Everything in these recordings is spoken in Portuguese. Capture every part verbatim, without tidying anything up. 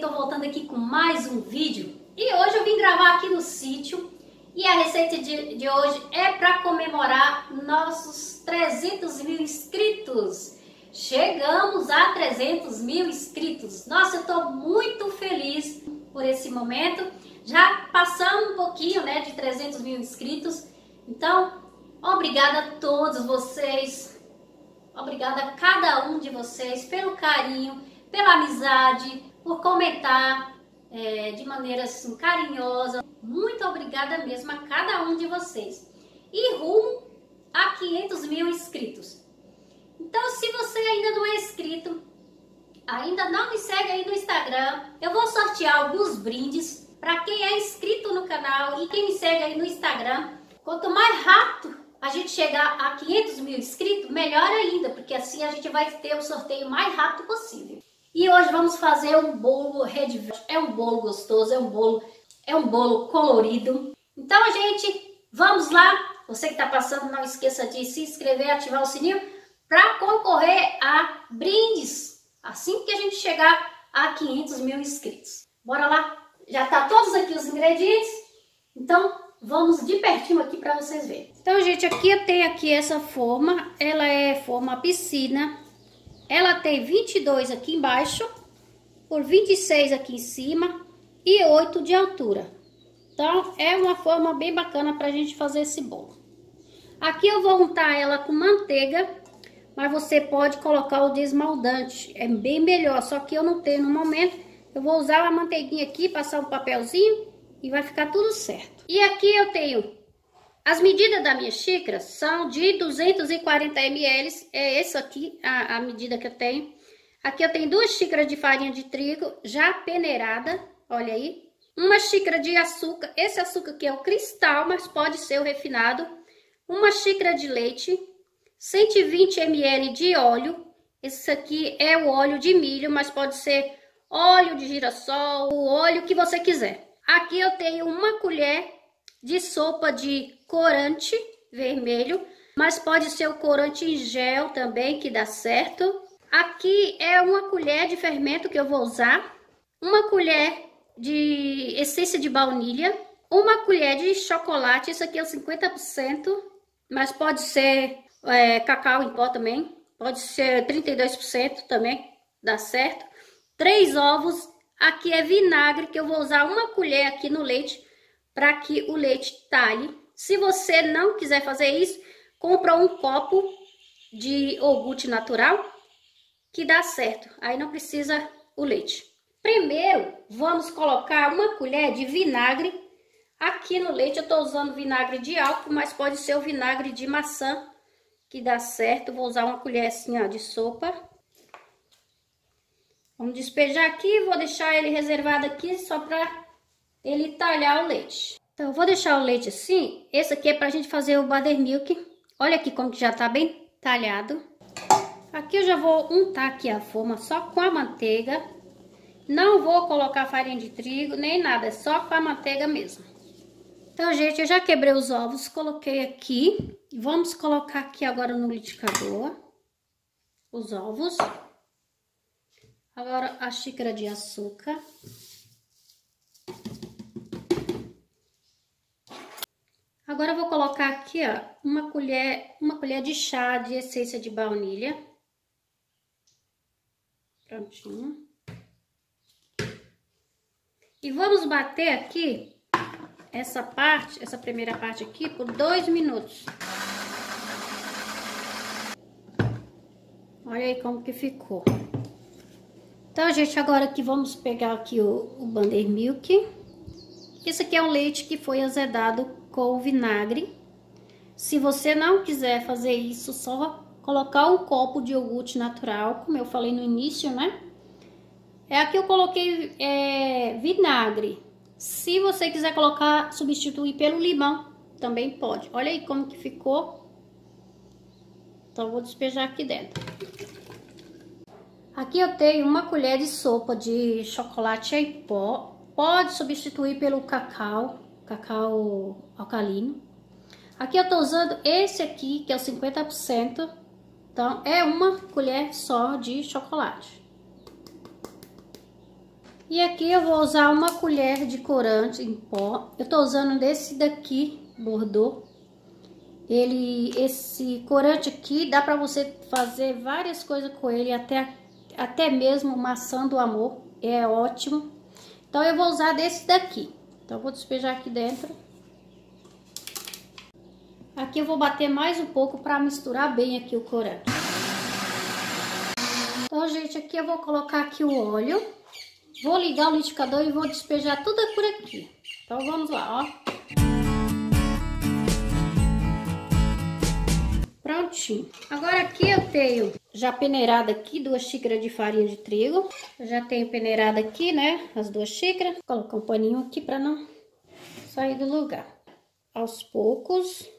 tô voltando aqui com mais um vídeo. E hoje eu vim gravar aqui no sítio. E a receita de, de hoje é para comemorar nossos trezentos mil inscritos. Chegamos a trezentos mil inscritos. Nossa, eu tô muito feliz por esse momento. Já passamos um pouquinho, né, de trezentos mil inscritos. Então, obrigada a todos vocês. Obrigada a cada um de vocês pelo carinho, pela amizade, por comentar é, de maneira assim, carinhosa. Muito obrigada mesmo a cada um de vocês. E rumo a quinhentos mil inscritos. Então, se você ainda não é inscrito, ainda não me segue aí no Instagram, eu vou sortear alguns brindes para quem é inscrito no canal e quem me segue aí no Instagram. Quanto mais rápido a gente chegar a quinhentos mil inscritos, melhor ainda, porque assim a gente vai ter o sorteio mais rápido possível. E hoje vamos fazer um bolo Red Velvet. É um bolo gostoso, é um bolo, é um bolo colorido. Então, gente, vamos lá. Você que está passando, não esqueça de se inscrever e ativar o sininho para concorrer a brindes assim que a gente chegar a quinhentos mil inscritos. Bora lá? Já tá todos aqui os ingredientes, então vamos de pertinho aqui para vocês verem. Então, gente, aqui eu tenho aqui essa forma, ela é forma piscina. Ela tem vinte e dois aqui embaixo, por vinte e seis aqui em cima e oito de altura. Então, é uma forma bem bacana para a gente fazer esse bolo. Aqui eu vou untar ela com manteiga, mas você pode colocar o desmaldante, é bem melhor, só que eu não tenho no momento. Eu vou usar a manteiguinha aqui, passar um papelzinho e vai ficar tudo certo. E aqui eu tenho, as medidas da minha xícara são de duzentos e quarenta mililitros, é essa aqui a, a medida que eu tenho. Aqui eu tenho duas xícaras de farinha de trigo já peneirada, olha aí. Uma xícara de açúcar, esse açúcar aqui é o cristal, mas pode ser o refinado. Uma xícara de leite, cento e vinte mililitros de óleo. Esse aqui é o óleo de milho, mas pode ser óleo de girassol, o óleo que você quiser. Aqui eu tenho uma colher de sopa de corante vermelho, mas pode ser o corante em gel também, que dá certo. Aqui é uma colher de fermento que eu vou usar, uma colher de essência de baunilha, uma colher de chocolate, isso aqui é o cinquenta por cento, mas pode ser é, cacau em pó também, pode ser trinta e dois por cento também, dá certo. Três ovos, aqui é vinagre, que eu vou usar uma colher aqui no leite, para que o leite talhe. Se você não quiser fazer isso, compra um copo de iogurte natural, que dá certo, aí não precisa o leite. Primeiro, vamos colocar uma colher de vinagre aqui no leite. Eu estou usando vinagre de álcool, mas pode ser o vinagre de maçã, que dá certo. Vou usar uma colher assim, ó, de sopa. Vamos despejar aqui, vou deixar ele reservado aqui só para ele talhar o leite. Então, eu vou deixar o leite assim. Esse aqui é pra gente fazer o buttermilk. Olha aqui como que já tá bem talhado. Aqui eu já vou untar aqui a forma só com a manteiga. Não vou colocar farinha de trigo, nem nada, é só com a manteiga mesmo. Então, gente, eu já quebrei os ovos, coloquei aqui. Vamos colocar aqui agora no liquidificador os ovos. Agora a xícara de açúcar. Agora eu vou colocar aqui, ó, uma colher, uma colher de chá de essência de baunilha. Prontinho. E vamos bater aqui essa parte, essa primeira parte aqui por dois minutos. Olha aí como que ficou. Então, gente, agora aqui vamos pegar aqui o, o buttermilk. Esse aqui é um leite que foi azedado com o vinagre. Se você não quiser fazer isso, só colocar um copo de iogurte natural, como eu falei no início, né? É aqui eu coloquei é, vinagre. Se você quiser colocar, substituir pelo limão, também pode. Olha aí como que ficou. Então, eu vou despejar aqui dentro. Aqui eu tenho uma colher de sopa de chocolate em pó. Pode substituir pelo cacau, cacau alcalino. Aqui eu tô usando esse aqui, que é o cinquenta por cento. Então, é uma colher só de chocolate. E aqui eu vou usar uma colher de corante em pó. Eu tô usando desse daqui, Bordeaux. Ele, esse corante aqui, dá pra você fazer várias coisas com ele, até, até mesmo maçã do amor. É ótimo. Então eu vou usar desse daqui. Então eu vou despejar aqui dentro. Aqui eu vou bater mais um pouco pra misturar bem aqui o corante. Então, gente, aqui eu vou colocar aqui o óleo. Vou ligar o liquidificador e vou despejar tudo por aqui. Então vamos lá, ó. Prontinho. Agora aqui eu tenho já peneirada aqui duas xícaras de farinha de trigo. Eu já tenho peneirada aqui, né? As duas xícaras. Vou colocar um paninho aqui para não sair do lugar. Aos poucos.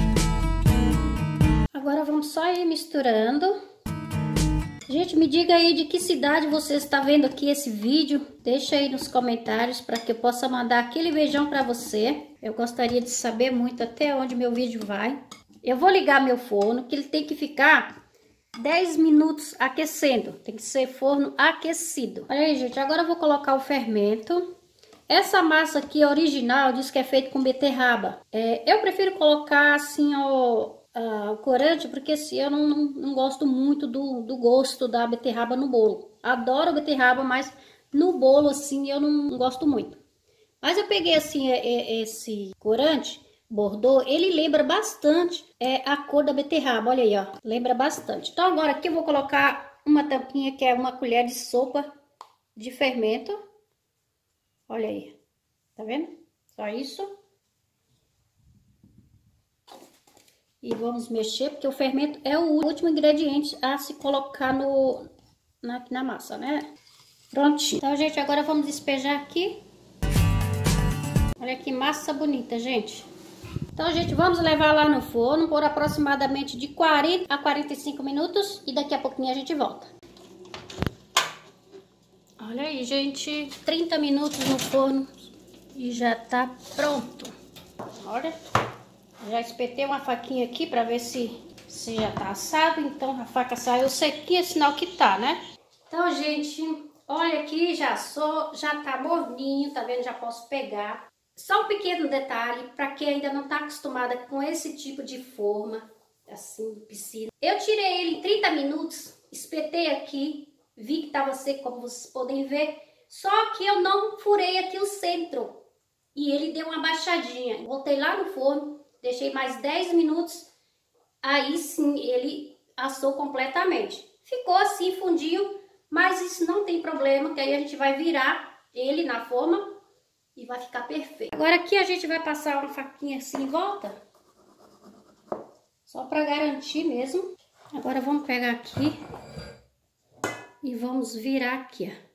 Agora vamos só ir misturando. Gente, me diga aí de que cidade você está vendo aqui esse vídeo. Deixa aí nos comentários para que eu possa mandar aquele beijão para você. Eu gostaria de saber muito até onde meu vídeo vai. Eu vou ligar meu forno, que ele tem que ficar dez minutos aquecendo. Tem que ser forno aquecido. Olha aí, gente, agora eu vou colocar o fermento. Essa massa aqui original diz que é feita com beterraba. É, eu prefiro colocar assim, ó... Uh, o corante, porque assim, eu não, não, não gosto muito do, do gosto da beterraba no bolo. Adoro beterraba, mas no bolo assim eu não, não gosto muito. Mas eu peguei assim é, é, esse corante Bordeaux, ele lembra bastante é, a cor da beterraba, olha aí, ó, lembra bastante. Então agora aqui eu vou colocar uma tampinha que é uma colher de sopa de fermento. Olha aí, tá vendo? Só isso. E vamos mexer, porque o fermento é o último ingrediente a se colocar no, na, na massa, né? Prontinho. Então, gente, agora vamos despejar aqui. Olha que massa bonita, gente. Então, gente, vamos levar lá no forno por aproximadamente de quarenta a quarenta e cinco minutos. E daqui a pouquinho a gente volta. Olha aí, gente. trinta minutos no forno e já tá pronto. Olha. Já espetei uma faquinha aqui pra ver se, se já tá assado. Então a faca saiu sequinha, sinal que tá, né? Então, gente, olha aqui, já assou, já tá morninho, tá vendo? Já posso pegar. Só um pequeno detalhe, pra quem ainda não tá acostumada com esse tipo de forma, assim, de piscina. Eu tirei ele em trinta minutos, espetei aqui, vi que tava seco, como vocês podem ver. Só que eu não furei aqui o centro. E ele deu uma baixadinha. Voltei lá no forno. Deixei mais dez minutos, aí sim ele assou completamente. Ficou assim, fundiu, mas isso não tem problema, que aí a gente vai virar ele na forma e vai ficar perfeito. Agora aqui a gente vai passar uma faquinha assim em volta, só para garantir mesmo. Agora vamos pegar aqui e vamos virar aqui, ó.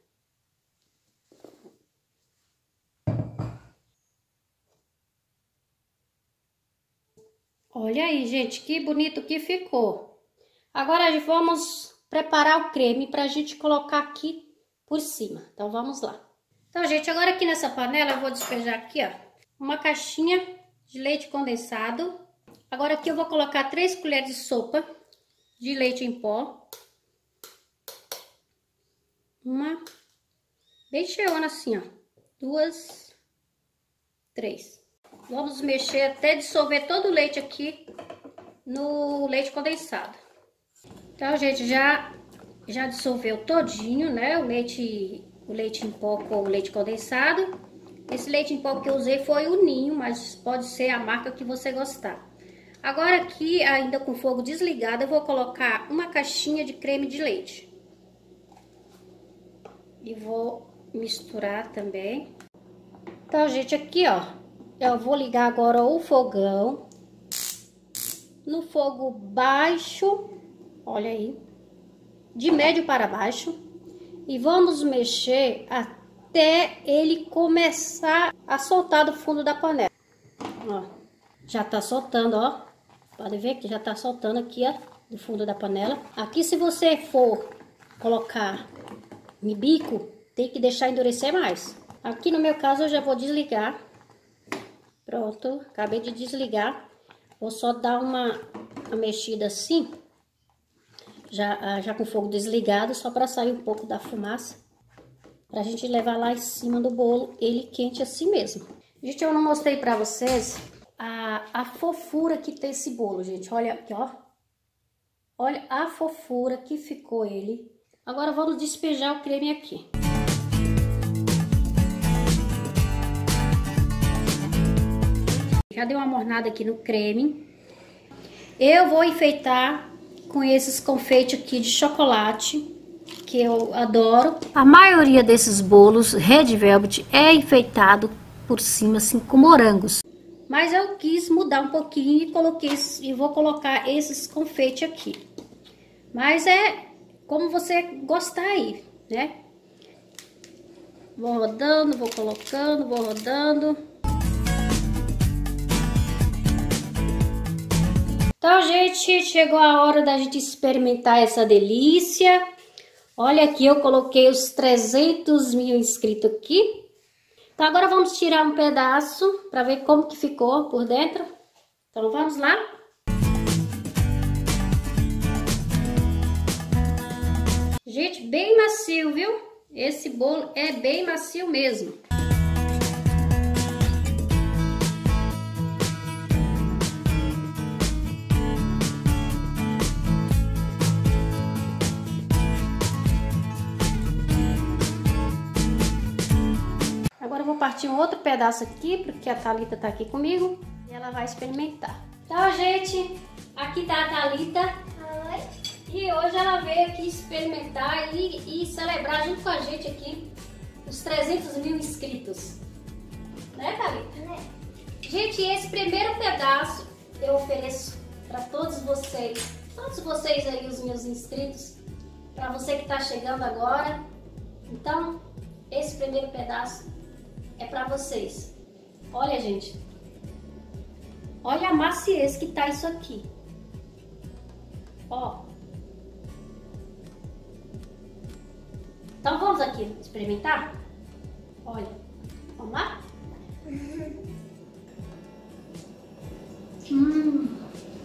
Olha aí, gente, que bonito que ficou. Agora vamos preparar o creme pra gente colocar aqui por cima. Então, vamos lá. Então, gente, agora aqui nessa panela eu vou despejar aqui, ó, uma caixinha de leite condensado. Agora aqui eu vou colocar três colheres de sopa de leite em pó. Uma, bem cheiona assim, ó. Duas, três. Vamos mexer até dissolver todo o leite aqui no leite condensado. Então, gente, já, já dissolveu todinho, né? O leite, o leite em pó com o leite condensado. Esse leite em pó que eu usei foi o Ninho, mas pode ser a marca que você gostar. Agora aqui, ainda com o fogo desligado, eu vou colocar uma caixinha de creme de leite. E vou misturar também. Então, gente, aqui, ó. Eu vou ligar agora o fogão no fogo baixo, olha aí, de médio para baixo, e vamos mexer até ele começar a soltar do fundo da panela. Ó, já tá soltando, ó, pode ver que já tá soltando aqui, ó, do fundo da panela. Aqui, se você for colocar em bico, tem que deixar endurecer mais. Aqui no meu caso eu já vou desligar. Pronto, acabei de desligar. Vou só dar uma, uma mexida assim, já, já com o fogo desligado, só para sair um pouco da fumaça. Pra gente levar lá em cima do bolo, ele quente assim mesmo. Gente, eu não mostrei pra vocês a, a fofura que tem esse bolo, gente. Olha aqui, ó. Olha a fofura que ficou ele. Agora vamos despejar o creme aqui. Já dei uma mornada aqui no creme. Eu vou enfeitar com esses confeitos aqui de chocolate, que eu adoro. A maioria desses bolos Red Velvet é enfeitado por cima assim com morangos. Mas eu quis mudar um pouquinho e coloquei e vou colocar esses confeitos aqui. Mas é como você gostar aí, né? Vou rodando, vou colocando, vou rodando. Então, gente, chegou a hora da gente experimentar essa delícia. Olha aqui, eu coloquei os trezentos mil inscritos aqui. Então, agora vamos tirar um pedaço para ver como que ficou por dentro. Então, vamos lá. Gente, bem macio, viu? Esse bolo é bem macio mesmo. Agora eu vou partir um outro pedaço aqui, porque a Thalita tá aqui comigo e ela vai experimentar. Então, gente, aqui tá a Thalita. Oi. E hoje ela veio aqui experimentar e, e celebrar junto com a gente aqui os trezentos mil inscritos. Né, Thalita? É. Gente, esse primeiro pedaço eu ofereço para todos vocês, todos vocês aí, os meus inscritos, para você que tá chegando agora. Então, esse primeiro pedaço é para vocês. Olha, gente. Olha a maciez que tá isso aqui. Ó. Então vamos aqui experimentar? Olha. Vamos lá? Hum.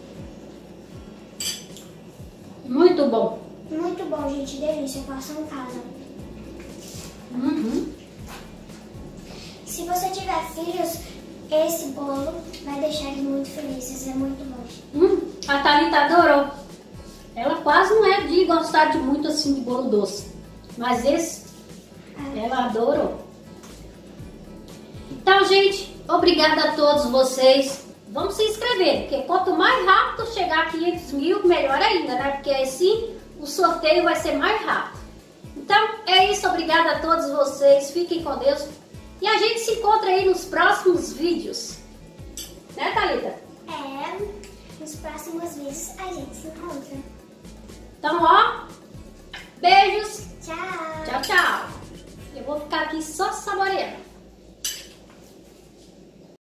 Muito bom. Muito bom, gente. Delícia. Façam em casa. Uhum. Se você tiver filhos, esse bolo vai deixar eles muito felizes. É muito bom. Hum, a Thalita adorou. Ela quase não é de gostar de muito assim de bolo doce. Mas esse, ah. ela adorou. Então, gente, obrigada a todos vocês. Vamos se inscrever, porque quanto mais rápido chegar a quinhentos mil, melhor ainda, né? Porque assim o sorteio vai ser mais rápido. Então, é isso. Obrigada a todos vocês. Fiquem com Deus. E a gente se encontra aí nos próximos vídeos. Né, Thalita? É, nos próximos vídeos a gente se encontra. Então, ó,